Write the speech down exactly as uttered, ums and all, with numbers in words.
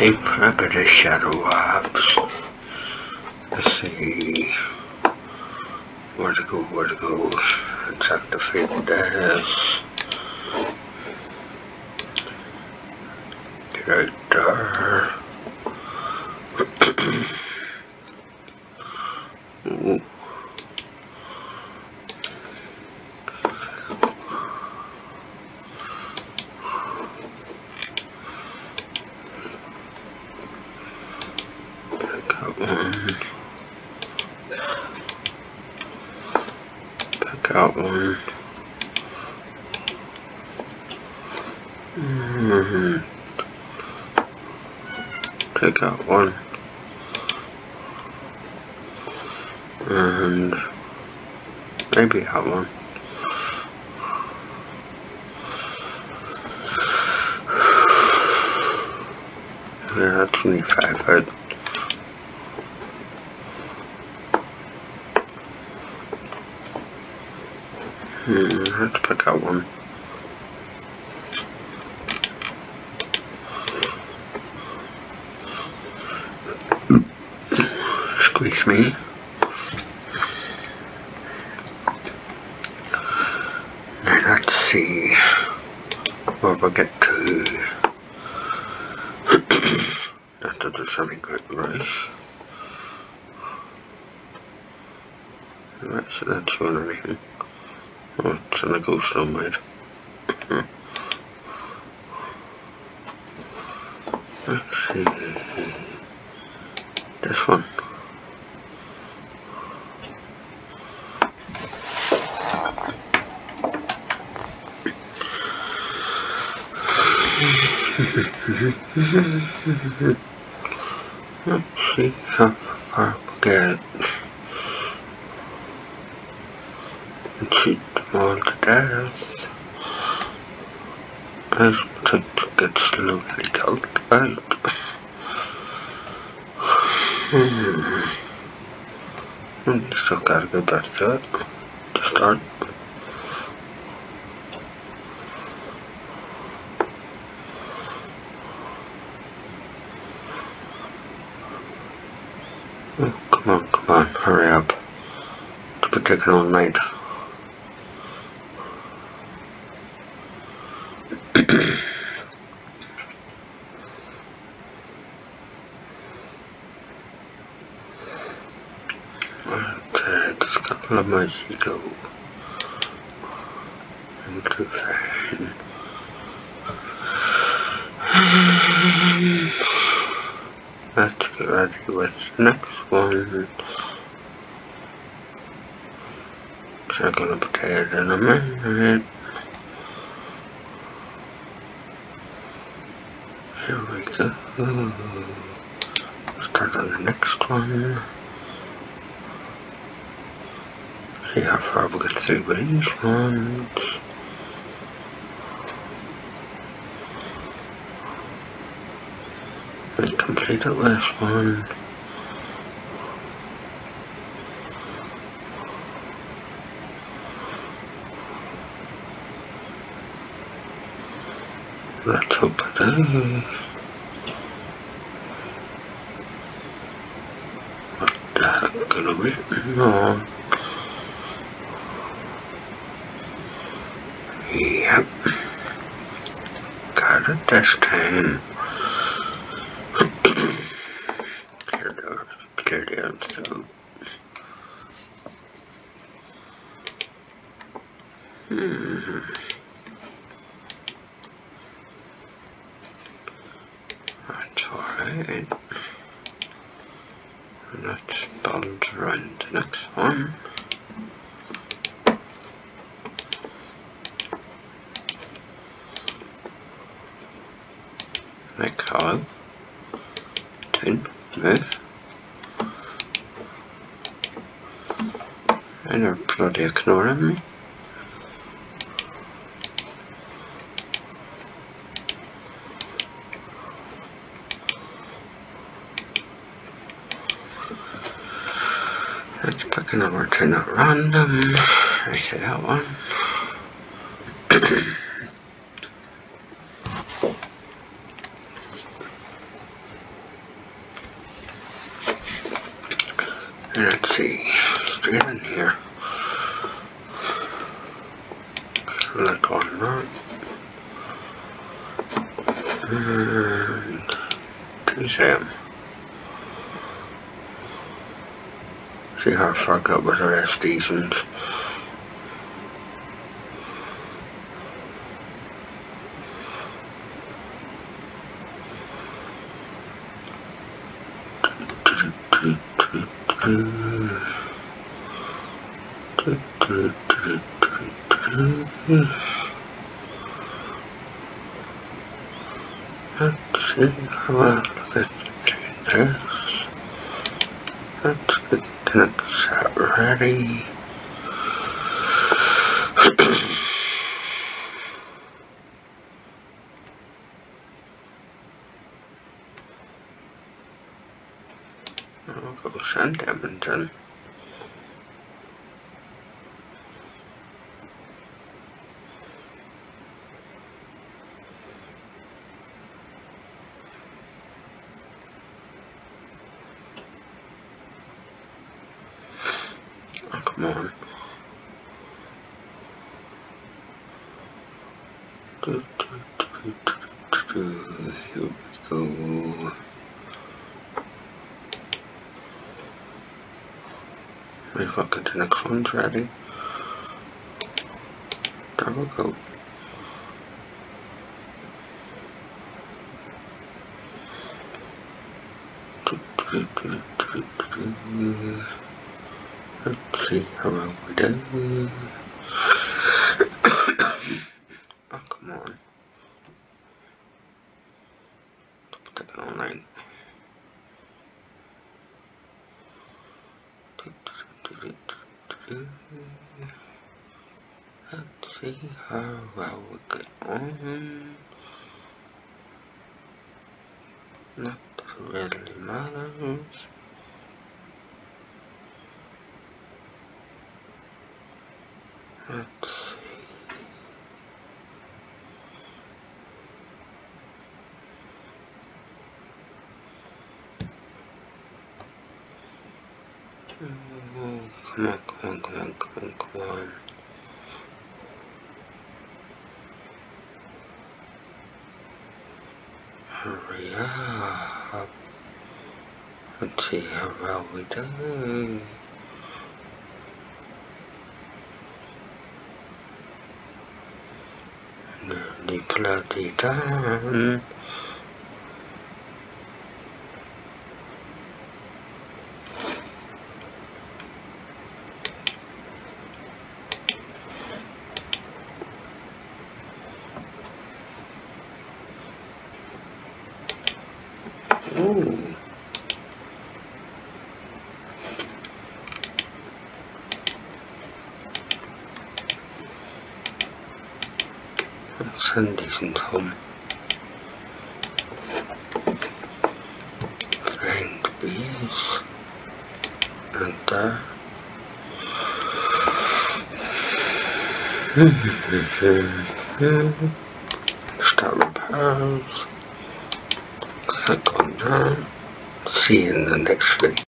Take for a bit of shadow ops. Let's see. Where to go, where to go. Let's activate this. Get out there. Ooh. Pick out one. Mm-hmm. Pick out one. And maybe that one. Yeah, that's only five out. Hmm, let's pick out one. Squeeze me. Now let's see where we get to. Not that there's any good rush. Right, so that's one everything. Oh, it's in a ghost somewhere. Let's see. This one. Let's see how far we get. And shoot them all to death. As to get slowly killed out. Hmm. And still gotta go back to it to start. Oh, come on, come on, hurry up. It's been taking all night. Okay, just a couple of miles to go. I'm too fine. Let's get ready with the next one. So I'm gonna put it in a minute. Here we go. Start on the next one. See how far we get through with these ones. We complete the last one. Let's hope it does. What the heck gonna be? No. Yep. Got it this time. Clear down, clear down throat. Hmm. That's alright. Let's build around the next one. Like hello. Tin, move. And they're bloody ignoring me. Let's pick another tin at random. I say that one. Let's see, straight in here. Click on that. And choose him. See how far I got with the rest of these ones. Let's see how I look at this. Let's get the next set ready. I'll go send Edmonton. Oh, come on. Do, do, do, do, do. Here we go. If I get the next one's ready. There we go. Do, do, do, do, do. Let's see how well we do. Oh, come on. Put that online. Let's see how well we get on. Not really matters. Let's see. Oh, come on, come on, come on, come on, come on. Hurry up. Let's see how well we do. Nearly bloody done. Ooh. Let's send these home. Find bees. And there. Start repairs. Click on that. See you in the next video.